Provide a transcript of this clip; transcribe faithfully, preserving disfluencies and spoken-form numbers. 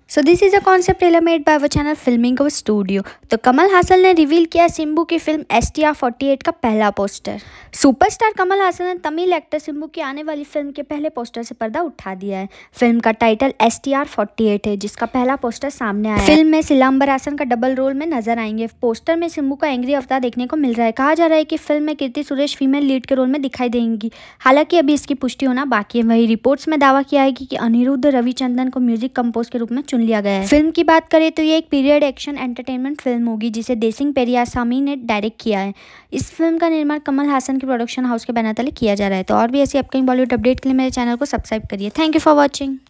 So this is a concept trailer made by our channel filming our studio. तो कमल हासन ने reveal किया सिम्बू की film S T R forty eight का पहला poster. Superstar कमल हासन ने Tamil actor Simbu की आने वाली फिल्म के पहले पोस्टर से पर्दा उठा दिया है। फिल्म का title S T R forty eight है, जिसका पहला पोस्टर सामने आया है। फिल्म में सिलंबरासन का डबल रोल में नजर आएंगे। पोस्टर में सिम्बू का एंग्री अवतार देखने को मिल रहा है। कहा जा रहा है कि फिल्म में कीर्ति सुरेश फीमेल लीड के रोल में दिखाई देंगी। हालांकि अभी इसकी पुष्टि होना बाकी है। वही रिपोर्ट्स में दावा किया है कि अनिरुद्ध रविचंद्रन को म्यूजिक कंपोज के रूप में चुन लिया गया है। फिल्म की बात करें तो ये एक पीरियड एक्शन एंटरटेनमेंट फिल्म होगी, जिसे देसिंग पेरियासामी ने डायरेक्ट किया है। इस फिल्म का निर्माण कमल हासन के प्रोडक्शन हाउस के बैनर तले किया जा रहा है। तो और भी ऐसी अपकमिंग बॉलीवुड अपडेट के लिए मेरे चैनल को सब्सक्राइब करिए। Thank you for watching.